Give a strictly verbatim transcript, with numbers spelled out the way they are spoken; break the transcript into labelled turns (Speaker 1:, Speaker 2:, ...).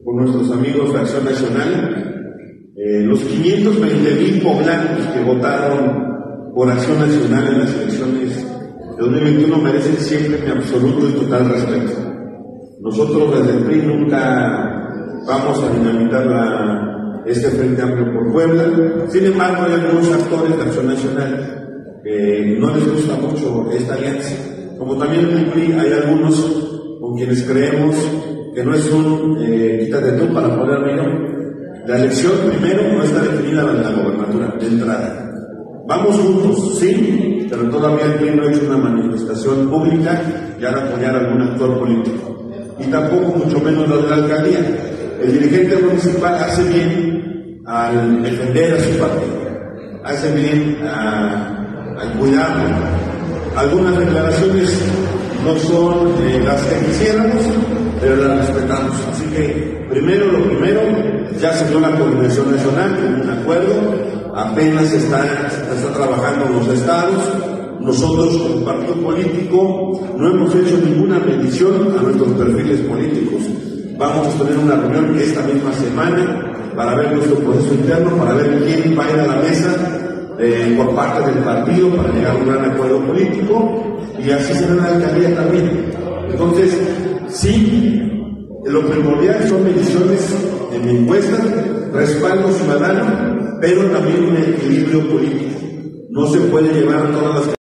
Speaker 1: con nuestros amigos de Acción Nacional, eh, los quinientos veinte mil poblanos que votaron por Acción Nacional en las elecciones de dos mil veintiuno merecen siempre mi absoluto y total respeto. Nosotros desde el P R I nunca vamos a dinamitar la, este Frente Amplio por Puebla. Sin embargo, hay algunos actores de Acción Nacional que no les gusta mucho esta alianza. Como también en el P R I hay algunos con quienes creemos que no es un eh, quítate tú para poner millón. La elección primero no está definida en la gobernatura de entrada. Vamos juntos, sí, pero todavía el P R I no ha hecho una manifestación pública ya de apoyar a algún actor político. Y tampoco mucho menos lo de la alcaldía. El dirigente municipal hace bien al defender a su partido, hace bien a, al cuidarlo. Algunas declaraciones no son eh, las que quisiéramos, pero las respetamos. Así que, primero lo primero, ya se dio la coordinación nacional con un acuerdo, apenas está, está trabajando los estados. Nosotros, como partido político, no hemos hecho ninguna medición a nuestros perfiles políticos. Vamos a tener una reunión esta misma semana para ver nuestro proceso interno, para ver quién va a ir a la mesa eh, por parte del partido para llegar a un gran acuerdo político, y así será la alcaldía también. Entonces, sí, lo primordial son mediciones en mi encuesta, respaldo ciudadano, pero también un equilibrio político. No se puede llevar a todas las